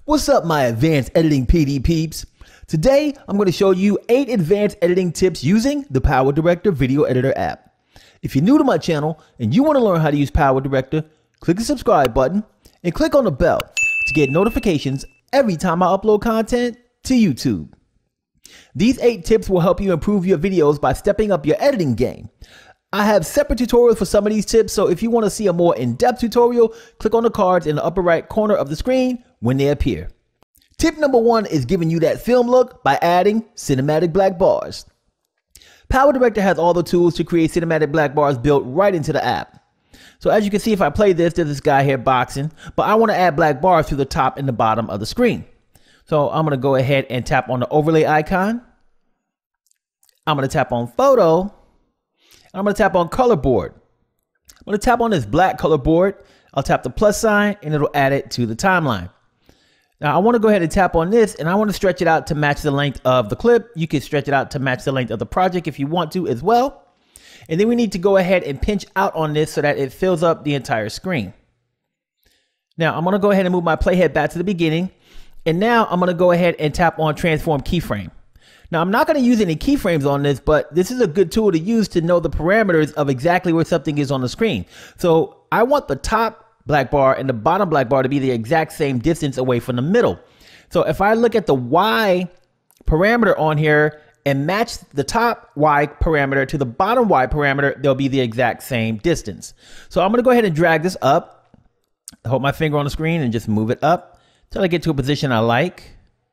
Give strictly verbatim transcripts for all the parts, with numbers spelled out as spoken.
What's up, my advanced editing P D peeps? Today, I'm going to show you eight advanced editing tips using the Power Director Video Editor app. If you're new to my channel and you want to learn how to use Power Director, click the subscribe button and click on the bell to get notifications every time I upload content to YouTube. These eight tips will help you improve your videos by stepping up your editing game. I have separate tutorials for some of these tips, so if you want to see a more in-depth tutorial, click on the cards in the upper right corner of the screen when they appear. Tip number one is giving you that film look by adding cinematic black bars. Power Director has all the tools to create cinematic black bars built right into the app. So as you can see, if I play this, there's this guy here boxing, but I want to add black bars to the top and the bottom of the screen. So I'm going to go ahead and tap on the overlay icon. I'm going to tap on photo. I'm going to tap on color board. I'm going to tap on this black color board. I'll tap the plus sign and it'll add it to the timeline. Now I want to go ahead and tap on this and I want to stretch it out to match the length of the clip. You can stretch it out to match the length of the project if you want to as well. And then we need to go ahead and pinch out on this so that it fills up the entire screen. Now I'm going to go ahead and move my playhead back to the beginning. And now I'm going to go ahead and tap on transform keyframe. Now I'm not going to use any keyframes on this, but this is a good tool to use to know the parameters of exactly where something is on the screen. So I want the top black bar and the bottom black bar to be the exact same distance away from the middle. So if I look at the Y parameter on here and match the top Y parameter to the bottom Y parameter, they'll be the exact same distance. So I'm going to go ahead and drag this up, hold my finger on the screen and just move it up until I get to a position I like.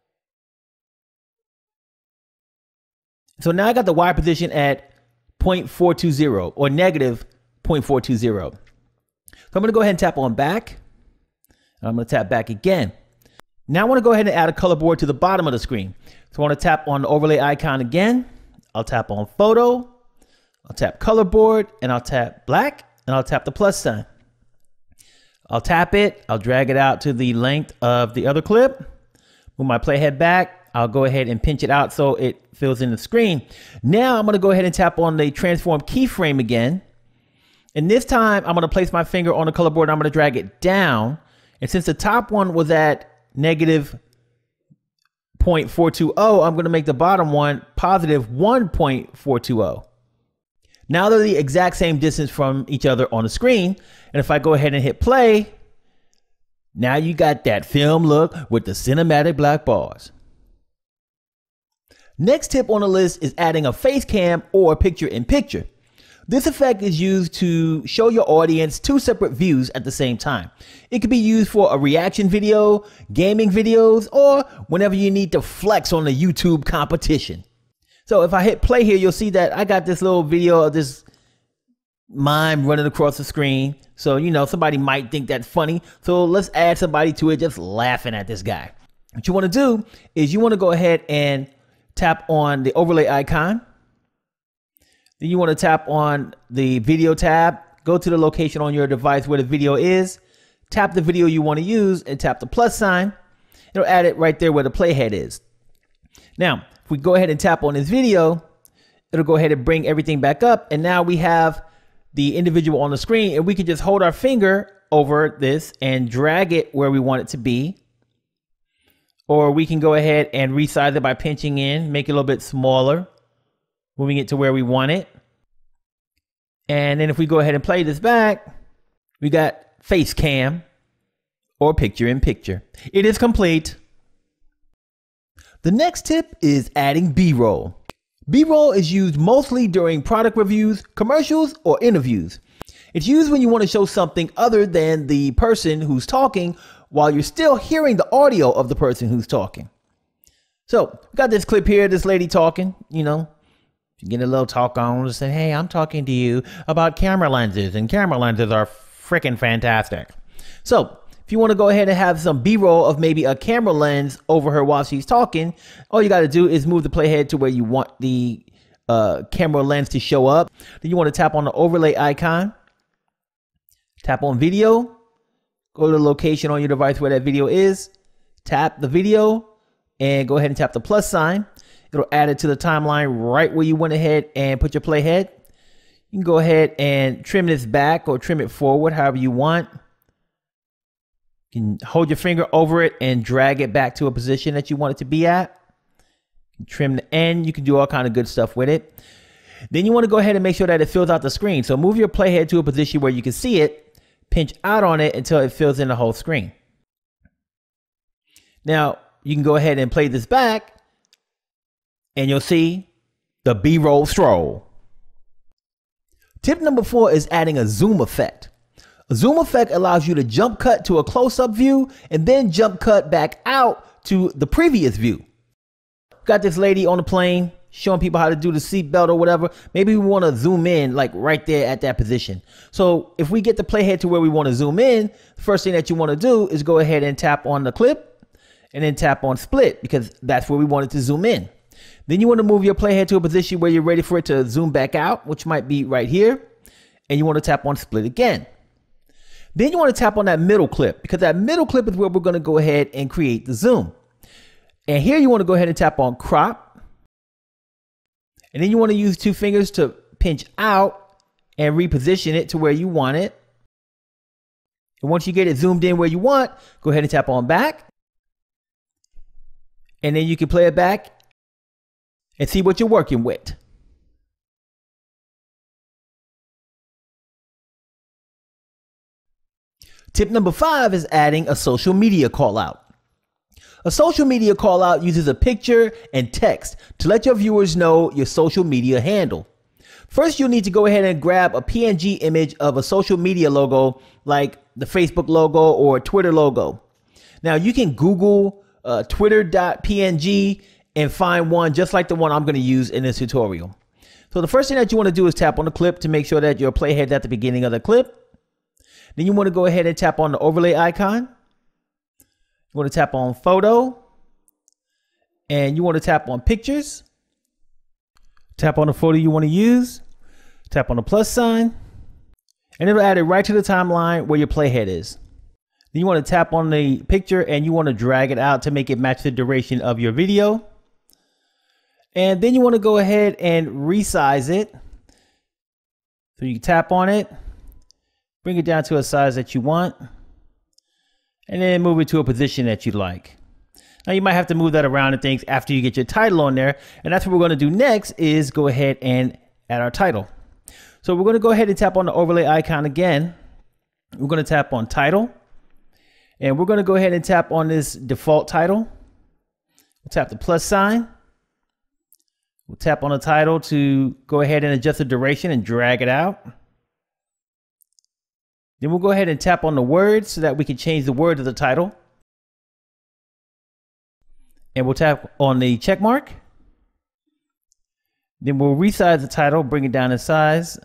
So now I got the Y position at zero point four two zero or negative zero point four two zero. So I'm going to go ahead and tap on back. I'm going to tap back again. Now I want to go ahead and add a color board to the bottom of the screen. So I want to tap on the overlay icon again. I'll tap on photo. I'll tap color board and I'll tap black and I'll tap the plus sign. I'll tap it. I'll drag it out to the length of the other clip. Move my playhead back. I'll go ahead and pinch it out so it fills in the screen. Now I'm going to go ahead and tap on the transform keyframe again. And this time I'm going to place my finger on the color board and I'm going to drag it down. And since the top one was at negative zero point four two zero, I'm going to make the bottom one positive one point four two zero. Now they're the exact same distance from each other on the screen. And if I go ahead and hit play, now you got that film look with the cinematic black bars. Next tip on the list is adding a face cam or picture in picture. This effect is used to show your audience two separate views at the same time. It could be used for a reaction video, gaming videos, or whenever you need to flex on the YouTube competition. So if I hit play here, you'll see that I got this little video of this mime running across the screen. So, you know, somebody might think that's funny. So let's add somebody to it just laughing at this guy. What you want to do is you want to go ahead and tap on the overlay icon. Then you want to tap on the video tab, go to the location on your device where the video is, tap the video you want to use and tap the plus sign. It'll add it right there where the playhead is. Now, if we go ahead and tap on this video, it'll go ahead and bring everything back up. And now we have the individual on the screen and we can just hold our finger over this and drag it where we want it to be. Or we can go ahead and resize it by pinching in, make it a little bit smaller, moving it to where we want it. And then if we go ahead and play this back, we got face cam or picture in picture. It is complete. The next tip is adding B-roll. B-roll is used mostly during product reviews, commercials, or interviews. It's used when you want to show something other than the person who's talking while you're still hearing the audio of the person who's talking. So we got this clip here, this lady talking, you know, getting a little talk on, just saying, hey, I'm talking to you about camera lenses, and camera lenses are freaking fantastic. So if you want to go ahead and have some B-roll of maybe a camera lens over her while she's talking, all you got to do is move the playhead to where you want the uh, camera lens to show up. Then you want to tap on the overlay icon, tap on video, go to the location on your device where that video is, tap the video, and go ahead and tap the plus sign. It'll add it to the timeline right where you went ahead and put your playhead. You can go ahead and trim this back or trim it forward, however you want. You can hold your finger over it and drag it back to a position that you want it to be at. You can trim the end. You can do all kind of good stuff with it. Then you want to go ahead and make sure that it fills out the screen. So move your playhead to a position where you can see it, pinch out on it until it fills in the whole screen. Now you can go ahead and play this back and you'll see the B-roll stroll. Tip number four is adding a zoom effect. A zoom effect allows you to jump cut to a close-up view and then jump cut back out to the previous view. Got this lady on the plane showing people how to do the seatbelt or whatever. Maybe we want to zoom in like right there at that position. So if we get the playhead to where we want to zoom in, the first thing that you want to do is go ahead and tap on the clip and then tap on split because that's where we want it to zoom in. Then you want to move your playhead to a position where you're ready for it to zoom back out, which might be right here. And you want to tap on split again. Then you want to tap on that middle clip because that middle clip is where we're going to go ahead and create the zoom. And here you want to go ahead and tap on crop. And then you want to use two fingers to pinch out and reposition it to where you want it. And once you get it zoomed in where you want, go ahead and tap on back. And then you can play it back and see what you're working with. Tip number five is adding a social media call out. A social media call out uses a picture and text to let your viewers know your social media handle. First, you'll need to go ahead and grab a P N G image of a social media logo like the Facebook logo or Twitter logo. Now you can Google uh, twitter dot P N G and find one just like the one I'm going to use in this tutorial. So the first thing that you want to do is tap on the clip to make sure that your playhead's at the beginning of the clip. Then you want to go ahead and tap on the overlay icon. You want to tap on photo and you want to tap on pictures. Tap on the photo you want to use. Tap on the plus sign and it'll add it right to the timeline where your playhead is. Then you want to tap on the picture and you want to drag it out to make it match the duration of your video. And then you want to go ahead and resize it. So you can tap on it, bring it down to a size that you want, and then move it to a position that you like. Now you might have to move that around and things after you get your title on there. And that's what we're going to do next is go ahead and add our title. So we're going to go ahead and tap on the overlay icon again. We're going to tap on title and we're going to go ahead and tap on this default title. We'll tap the plus sign. We'll tap on the title to go ahead and adjust the duration and drag it out. Then we'll go ahead and tap on the words so that we can change the word of the title. And we'll tap on the check mark. Then we'll resize the title, bring it down in size,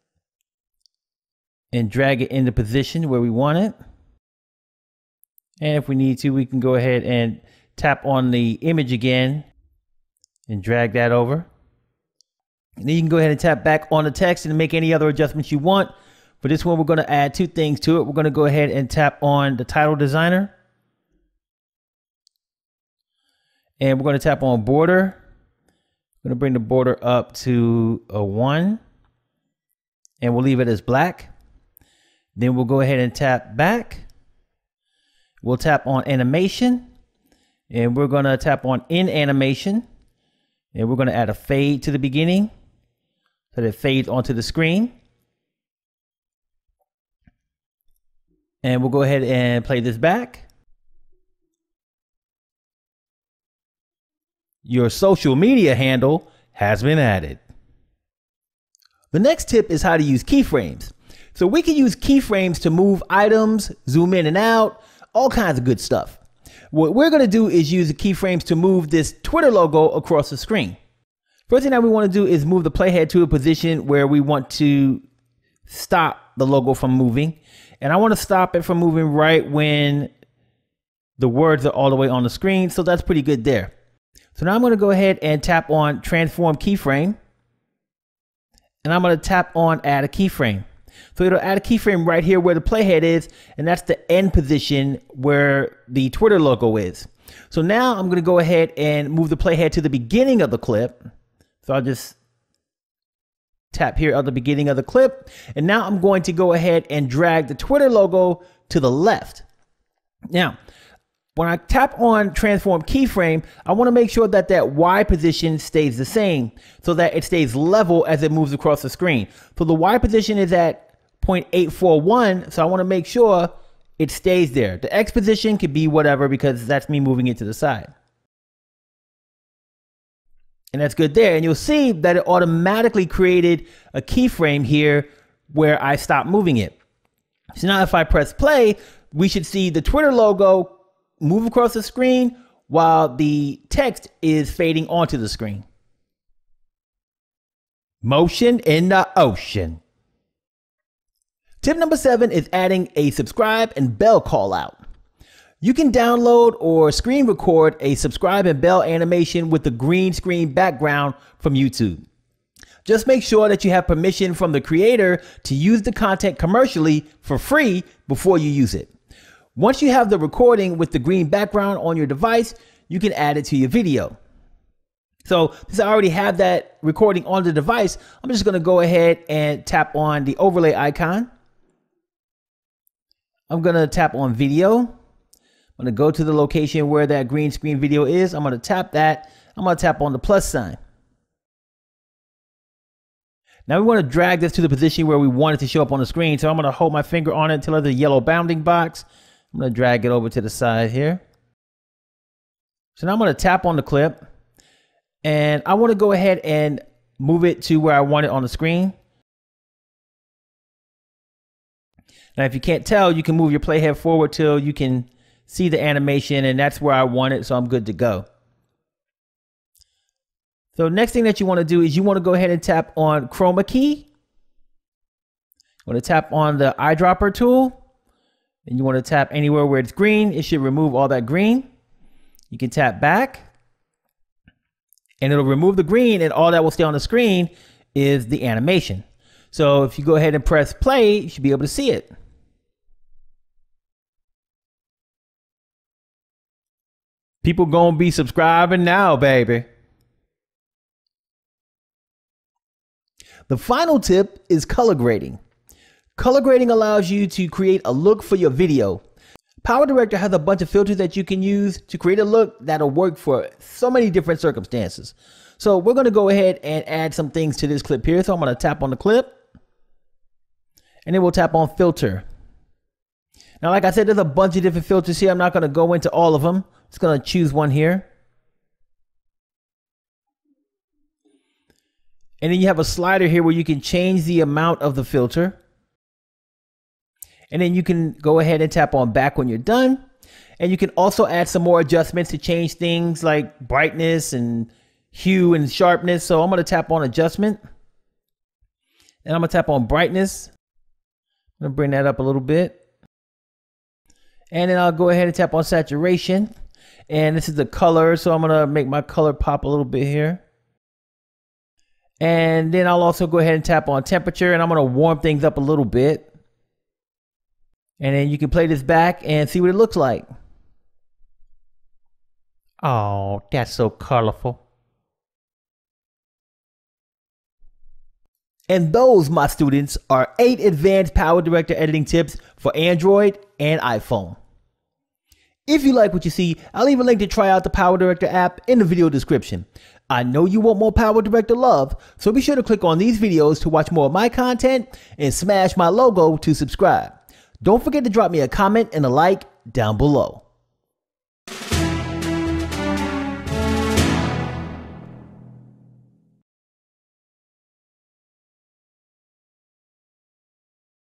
and drag it into position where we want it. And if we need to, we can go ahead and tap on the image again and drag that over. And then you can go ahead and tap back on the text and make any other adjustments you want. For this one, we're going to add two things to it. We're going to go ahead and tap on the title designer. And we're going to tap on border. We're going to bring the border up to a one. And we'll leave it as black. Then we'll go ahead and tap back. We'll tap on animation. And we're going to tap on in animation. And we're going to add a fade to the beginning so that it fades onto the screen. And we'll go ahead and play this back. Your social media handle has been added. The next tip is how to use keyframes. So we can use keyframes to move items, zoom in and out, all kinds of good stuff. What we're going to do is use the keyframes to move this Twitter logo across the screen. First thing that we want to do is move the playhead to a position where we want to stop the logo from moving. And I want to stop it from moving right when the words are all the way on the screen. So that's pretty good there. So now I'm going to go ahead and tap on transform keyframe. And I'm going to tap on add a keyframe. So it'll add a keyframe right here where the playhead is. And that's the end position where the Twitter logo is. So now I'm going to go ahead and move the playhead to the beginning of the clip. So I'll just tap here at the beginning of the clip. And now I'm going to go ahead and drag the Twitter logo to the left. Now, when I tap on transform keyframe, I want to make sure that that Y position stays the same so that it stays level as it moves across the screen. So the Y position is at zero point eight four one, so I want to make sure it stays there. The X position could be whatever because that's me moving it to the side. And that's good there. And you'll see that it automatically created a keyframe here where I stopped moving it. So now if I press play, we should see the Twitter logo move across the screen while the text is fading onto the screen. Motion in the ocean. Tip number seven is adding a subscribe and bell call out. You can download or screen record a subscribe and bell animation with the green screen background from YouTube. Just make sure that you have permission from the creator to use the content commercially for free before you use it. Once you have the recording with the green background on your device, you can add it to your video. So since I already have that recording on the device, I'm just going to go ahead and tap on the overlay icon. I'm going to tap on video. I'm going to go to the location where that green screen video is. I'm going to tap that. I'm going to tap on the plus sign. Now we want to drag this to the position where we want it to show up on the screen. So I'm going to hold my finger on it until there's a yellow bounding box. I'm going to drag it over to the side here. So now I'm going to tap on the clip and I want to go ahead and move it to where I want it on the screen. Now, if you can't tell, you can move your playhead forward till you can see the animation, and that's where I want it, so I'm good to go. So next thing that you want to do is you want to go ahead and tap on chroma key. You want to tap on the eyedropper tool, and you want to tap anywhere where it's green. It should remove all that green. You can tap back, and it'll remove the green, and all that will stay on the screen is the animation. So if you go ahead and press play, you should be able to see it. People gonna be subscribing now, baby. The final tip is color grading. Color grading allows you to create a look for your video. PowerDirector has a bunch of filters that you can use to create a look that'll work for so many different circumstances. So we're gonna go ahead and add some things to this clip here. So I'm gonna tap on the clip and then we'll tap on filter. Now, like I said, there's a bunch of different filters here. I'm not gonna go into all of them. Just gonna choose one here. And then you have a slider here where you can change the amount of the filter. And then you can go ahead and tap on back when you're done. And you can also add some more adjustments to change things like brightness and hue and sharpness. So I'm gonna tap on adjustment. And I'm gonna tap on brightness. I'm gonna bring that up a little bit. And then I'll go ahead and tap on saturation. And this is the color, so I'm gonna make my color pop a little bit here. And then I'll also go ahead and tap on temperature, and I'm gonna warm things up a little bit. And then you can play this back and see what it looks like. Oh, that's so colorful. And those, my students, are eight advanced PowerDirector editing tips for Android and iPhone. If you like what you see, I'll leave a link to try out the PowerDirector app in the video description. I know you want more PowerDirector love, so be sure to click on these videos to watch more of my content and smash my logo to subscribe. Don't forget to drop me a comment and a like down below.